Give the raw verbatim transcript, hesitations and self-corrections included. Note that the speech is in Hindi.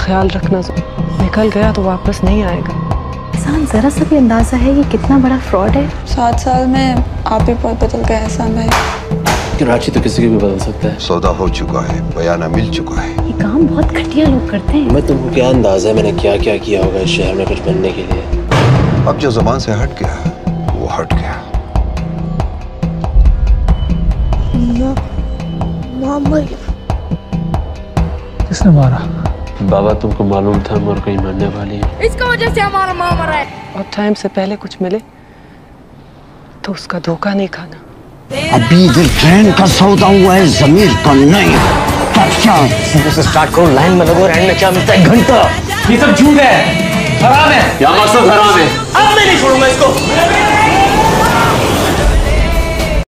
ख्याल रखना, निकल गया तो वापस नहीं आएगा। एहसान, जरा सा भी अंदाजा है ये कितना बड़ा फ्रॉड है? सात साल में आप ही बहुत बदल गए एहसान भाई। कराची तो किसी को भी बदल सकता है। सौदा हो चुका है, बयाना मिल चुका है। ये काम बहुत घटिया लोग करते हैं। मैं तुमको क्या अंदाजा है मैंने क्या क्या किया होगा इस शहर में कुछ बनने के लिए। अब जो ज़बान से हट गया वो हट गया। किसने मारा? बाबा तुमको मालूम था हम और कहीं मरने वाली है। इसकी वजह से हमारा माँ मरा है। और टाइम से पहले कुछ मिले तो उसका धोखा नहीं खाना। अभी इधर ट्रेन का सौदा हुआ है, जमीर का नहीं। से स्टार्ट करो, लाइन में लगो, एंड में क्या मिलता है? घंटा। ये सब झूठ है, हराम है। यहाँ मकसद हराम है। अब मैं नहीं छोड़ूंगा इसको।